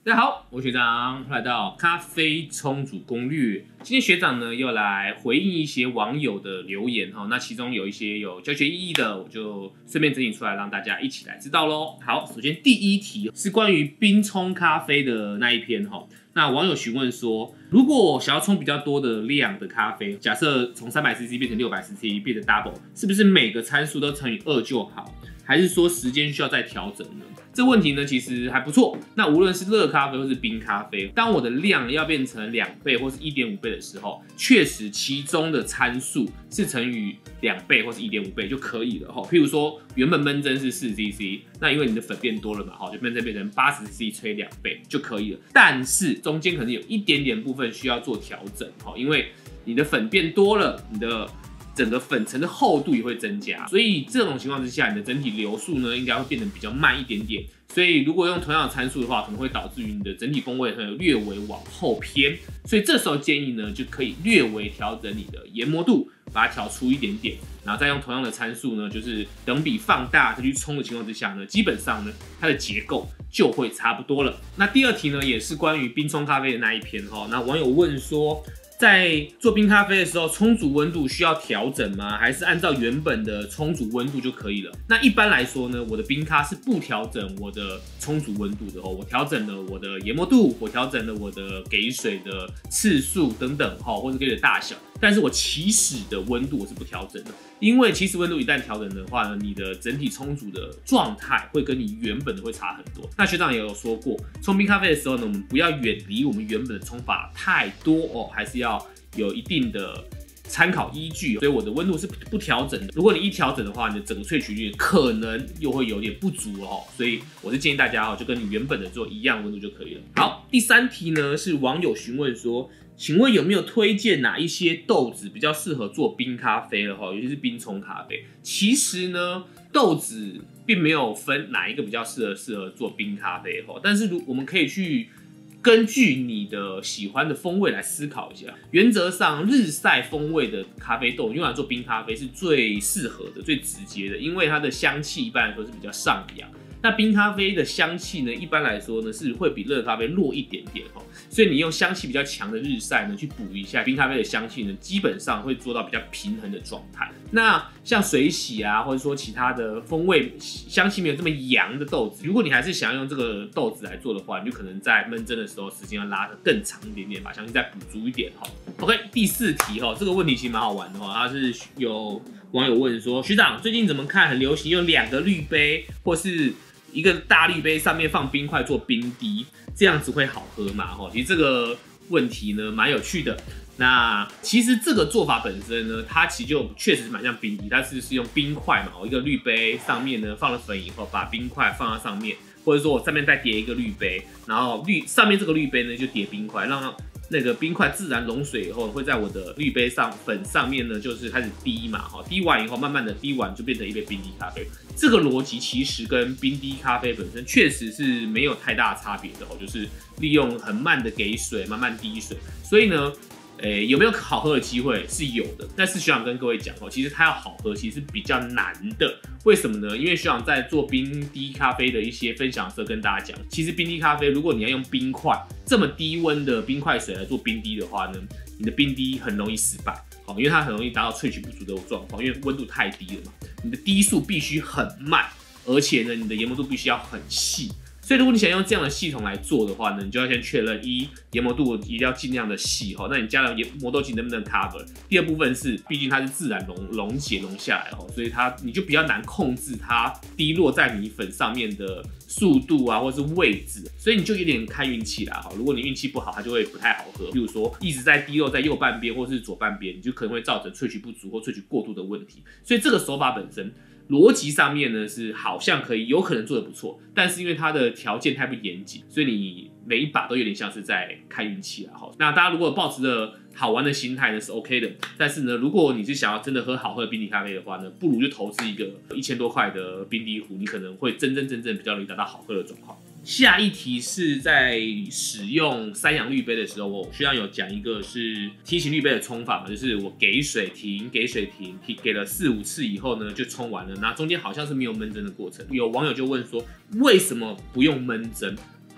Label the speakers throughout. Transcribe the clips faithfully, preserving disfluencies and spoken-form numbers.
Speaker 1: 大家好，我是学长，来到咖啡冲煮攻略。今天学长呢又来回应一些网友的留言哈，那其中有一些有教学意义的，我就顺便整理出来让大家一起来知道咯。好，首先第一题是关于冰冲咖啡的那一篇哈。那网友询问说，如果想要冲比较多的量的咖啡，假设从 三百 C C 变成 六百 C C 变成 double， 是不是每个参数都乘以二就好？还是说时间需要再调整呢？这问题呢其实还不错。那无论是热咖啡或是冰咖啡，当我的量要变成两倍或是 一点五倍的时候，确实其中的参数是乘以两倍或是 一点五倍就可以了。譬如说原本焖蒸是 四 C C， 那因为你的粉变多了嘛，就焖蒸变成八十 C C 吹两倍就可以了。但是中间可能有一点点部分需要做调整，因为你的粉变多了，你的整个粉层的厚度也会增加，所以这种情况之下，你的整体流速呢应该会变得比较慢一点点。所以如果用同样的参数的话，可能会导致于你的整体风味会略微往后偏。所以这时候建议呢，就可以略微调整你的研磨度，把它调粗一点点，然后再用同样的参数呢，就是等比放大再去冲的情况之下呢，基本上呢它的结构就会差不多了。那第二题呢，也是关于冰冲咖啡的那一篇哈。那网友问说，在做冰咖啡的时候，冲煮温度需要调整吗？还是按照原本的冲煮温度就可以了？那一般来说呢，我的冰咖是不调整我的冲煮温度的哦。我调整了我的研磨度，我调整了我的给水的次数等等哈，或者给水的大小。但是我起始的温度我是不调整的，因为起始温度一旦调整的话呢，你的整体冲煮的状态会跟你原本的会差很多。那学长也有说过，冲冰咖啡的时候呢，我们不要远离我们原本的冲法太多哦，还是要有一定的参考依据。所以我的温度是不调整的。如果你一调整的话，你的整个萃取率可能又会有点不足哦。所以我是建议大家哦，就跟你原本的做一样温度就可以了。好，第三题呢是网友询问说，请问有没有推荐哪一些豆子比较适合做冰咖啡了哈？尤其是冰冲咖啡。其实呢，豆子并没有分哪一个比较适合适合做冰咖啡哈，但是如我们可以去根据你的喜欢的风味来思考一下。原则上，日晒风味的咖啡豆用来做冰咖啡是最适合的、最直接的，因为它的香气一般来说是比较上扬。那冰咖啡的香气呢，一般来说呢是会比热咖啡弱一点点哈，所以你用香气比较强的日晒呢去补一下冰咖啡的香气呢，基本上会做到比较平衡的状态。那像水洗啊，或者说其他的风味香气没有这么扬的豆子，如果你还是想要用这个豆子来做的话，你就可能在焖蒸的时候时间要拉得更长一点点，把香气再补足一点哈。OK， 第四题哈，这个问题其实蛮好玩的哈，它是有网友问说，学长最近怎么看很流行用两个滤杯或是一个大滤杯上面放冰块做冰滴，这样子会好喝吗？其实这个问题呢蛮有趣的。那其实这个做法本身呢，它其实就确实蛮像冰滴，它是是用冰块嘛，一个滤杯上面呢放了粉以后，把冰块放到上面，或者说我上面再叠一个滤杯，然后滤上面这个滤杯呢就叠冰块，让那个冰块自然溶水以后，会在我的滤杯上粉上面呢，就是开始滴嘛，滴完以后，慢慢的滴完就变成一杯冰滴咖啡。这个逻辑其实跟冰滴咖啡本身确实是没有太大的差别的哦，就是利用很慢的给水，慢慢滴水。所以呢，诶，有没有好喝的机会是有的，但是学长跟各位讲哦，其实它要好喝其实是比较难的。为什么呢？因为学长在做冰滴咖啡的一些分享的时候跟大家讲，其实冰滴咖啡如果你要用冰块这么低温的冰块水来做冰滴的话呢，你的冰滴很容易失败，好，因为它很容易达到萃取不足的状况，因为温度太低了嘛，你的滴速必须很慢，而且呢，你的研磨度必须要很细。所以如果你想用这样的系统来做的话呢，你就要先确认一研磨度一定要尽量的细哈，那你加了磨豆机能不能 cover？ 第二部分是，毕竟它是自然溶溶解溶下来哈，所以它你就比较难控制它滴落在米粉上面的速度啊，或是位置，所以你就有点看运气啦哈。如果你运气不好，它就会不太好喝。比如说一直在滴落在右半边或是左半边，你就可能会造成萃取不足或萃取过度的问题。所以这个手法本身逻辑上面呢是好像可以有可能做得不错，但是因为它的条件太不严谨，所以你每一把都有点像是在看运气啦。那大家如果抱持着好玩的心态呢是 OK 的，但是呢，如果你是想要真的喝好喝的冰滴咖啡的话呢，不如就投资一个一千多块的冰滴壶，你可能会真真正正比较容易达到好喝的状况。下一题是在使用三阳滤杯的时候，我学长有讲一个是梯形滤杯的冲法嘛，就是我给水停，给水停，给了四五次以后呢，就冲完了。那中间好像是没有焖蒸的过程。有网友就问说，为什么不用焖蒸？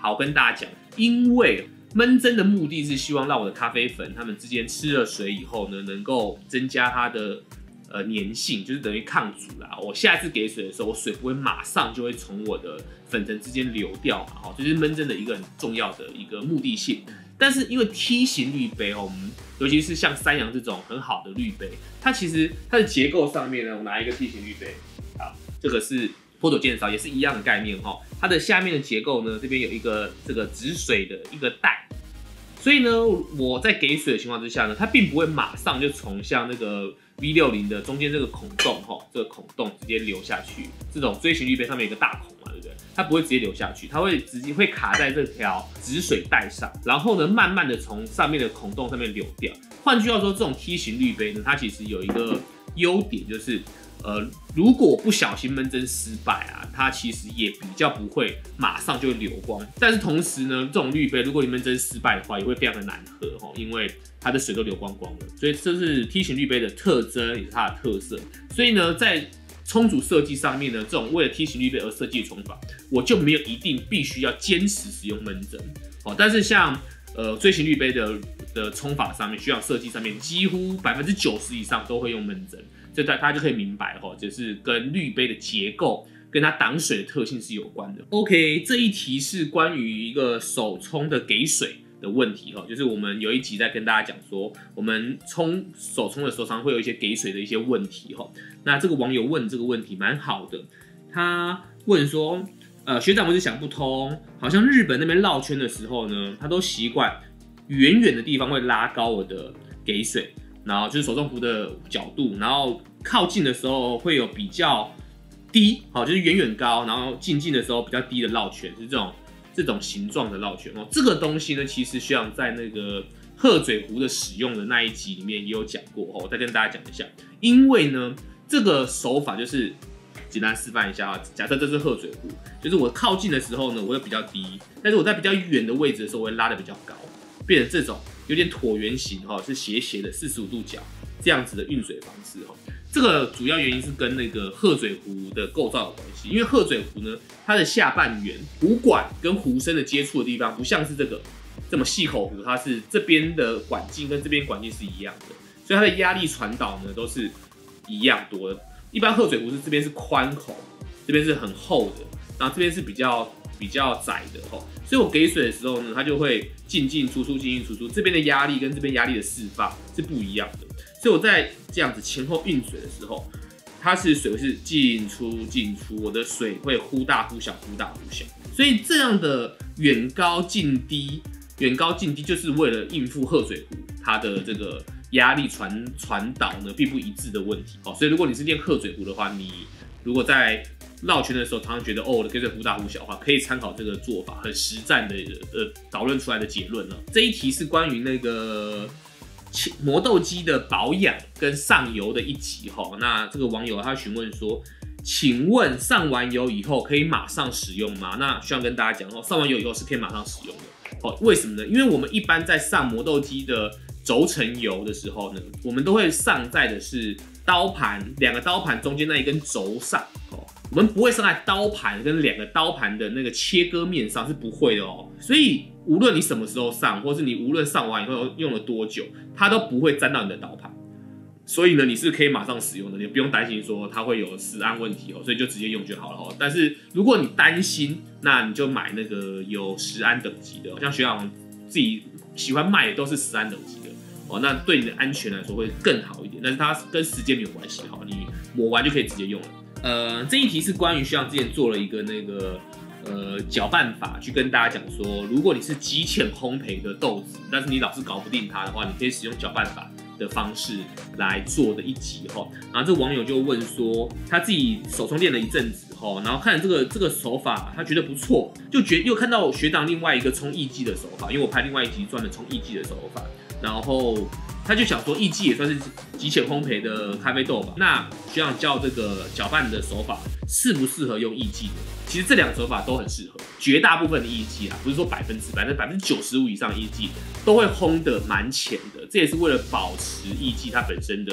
Speaker 1: 好，跟大家讲，因为焖蒸的目的是希望让我的咖啡粉它们之间吃了水以后呢，能够增加它的呃粘性，就是等于抗阻啦。我下次给水的时候，我水不会马上就会从我的粉层之间流掉嘛，哦，这就是焖蒸的一个很重要的一个目的性。但是因为梯形滤杯哦，我们尤其是像三洋这种很好的滤杯，它其实它的结构上面呢，我拿一个梯形滤杯，好，这个是坡斗剑勺，也是一样的概念哈。它的下面的结构呢，这边有一个这个止水的一个带，所以呢，我在给水的情况之下呢，它并不会马上就从像那个 V 六十 的中间这个孔洞哈，这个孔洞直接流下去。这种锥形滤杯上面有一个大孔嘛，对不对？它不会直接流下去，它会直接会卡在这条止水带上，然后呢，慢慢的从上面的孔洞上面流掉。换句话说，这种梯形滤杯呢，它其实有一个优点就是。呃，如果不小心焖蒸失败啊，它其实也比较不会马上就流光。但是同时呢，这种滤杯如果你焖蒸失败的话，也会非常的难喝哦，因为它的水都流光光了。所以这是梯形滤杯的特征，也是它的特色。所以呢，在冲煮设计上面呢，这种为了梯形滤杯而设计的冲法，我就没有一定必须要坚持使用焖蒸哦。但是像呃锥形滤杯的的冲法上面，需要设计上面几乎百分之九十以上都会用焖蒸。这大家就可以明白哈，就是跟滤杯的结构跟它挡水的特性是有关的。OK， 这一题是关于一个手冲的给水的问题哈，就是我们有一集在跟大家讲说，我们冲手冲的时候常常会有一些给水的一些问题哈。那这个网友问这个问题蛮好的，他问说，呃，学长我是想不通，好像日本那边绕圈的时候呢，他都习惯远远的地方会拉高我的给水。然后就是手冲壶的角度，然后靠近的时候会有比较低，好，就是远远高，然后近近的时候比较低的绕圈，是这种这种形状的绕圈哦。这个东西呢，其实学长在那个鹤嘴壶的使用的那一集里面也有讲过哦，我再跟大家讲一下。因为呢，这个手法就是简单示范一下啊。假设这是鹤嘴壶，就是我靠近的时候呢，我会比较低，但是我在比较远的位置的时候，我会拉得比较高，变成这种。有点椭圆形哈，是斜斜的四十五度角这样子的运水方式哈。这个主要原因是跟那个鹤嘴壶的构造有关系，因为鹤嘴壶呢，它的下半圆壶管跟壶身的接触的地方，不像是这个这么细口壶，它是这边的管径跟这边管径是一样的，所以它的压力传导呢都是一样多的。一般鹤嘴壶是这边是宽口，这边是很厚的，然后这边是比较。比较窄的哦，所以我给水的时候呢，它就会进进出出，进进出出，这边的压力跟这边压力的释放是不一样的。所以我在这样子前后运水的时候，它是水是进出进出，我的水会忽大忽小，忽大忽小。所以这样的远高近低，远高近低就是为了应付鹤嘴壶它的这个压力传传导呢并不一致的问题哦。所以如果你是练鹤嘴壶的话，你如果在绕圈的时候，常常觉得哦，我的给水忽大忽小的话，可以参考这个做法，很实战的呃导论出来的结论了。这一题是关于那个磨豆机的保养跟上油的一集哈。那这个网友他询问说，请问上完油以后可以马上使用吗？那需要跟大家讲哦，上完油以后是可以马上使用的哦。为什么呢？因为我们一般在上磨豆机的轴承油的时候呢，我们都会上在的是刀盘两个刀盘中间那一根轴上哦。我们不会上在刀盘跟两个刀盘的那个切割面上，是不会的哦。所以无论你什么时候上，或是你无论上完以后用了多久，它都不会沾到你的刀盘。所以呢，你是可以马上使用的，你不用担心说它会有食安问题哦，所以就直接用就好了哦。但是如果你担心，那你就买那个有食安等级的，像学长自己喜欢卖的都是食安等级的哦，那对你的安全来说会更好一点。但是它跟时间没有关系哈，你抹完就可以直接用了。呃，这一题是关于学长之前做了一个那个呃搅拌法，去跟大家讲说，如果你是极浅烘焙的豆子，但是你老是搞不定它的话，你可以使用搅拌法的方式来做的一集哈。然后这个网友就问说，他自己手冲练了一阵子哈，然后看这个这个手法，他觉得不错，就觉又看到学长另外一个冲艺伎的手法，因为我拍另外一集专门冲艺伎的手法，然后。他就想说，艺伎也算是极浅烘焙的咖啡豆吧？那学长教这个搅拌的手法适不适合用艺伎呢？其实这两个手法都很适合，绝大部分的艺伎啊，不是说百分之百，但百分之九十五以上的艺伎都会烘得蛮浅的。这也是为了保持艺伎它本身的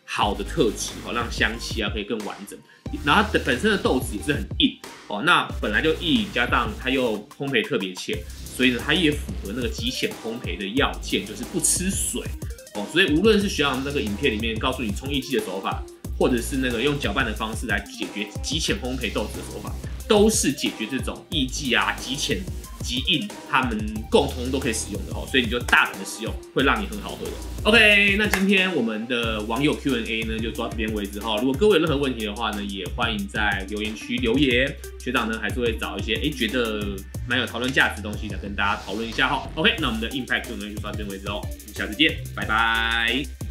Speaker 1: 好的特质哦，让香气啊可以更完整。然后它的本身的豆子也是很硬哦，那本来就硬，加上它又烘焙特别浅，所以呢它也符合那个极浅烘焙的要件，就是不吃水哦。所以无论是学长那个影片里面告诉你冲艺伎的手法，或者是那个用搅拌的方式来解决极浅烘焙豆子的手法，都是解决这种艺伎啊极浅、极硬，他们共同都可以使用的哦。所以你就大胆的使用，会让你很好喝的。OK， 那今天我们的网友 Q and A 呢就做到这边为止哈。如果各位有任何问题的话呢，也欢迎在留言区留言，学长呢还是会找一些哎觉得蛮有讨论价值的东西来跟大家讨论一下哈。OK， 那我们的 Impact Q and A 就到这边为止哦，我们下次见，拜拜。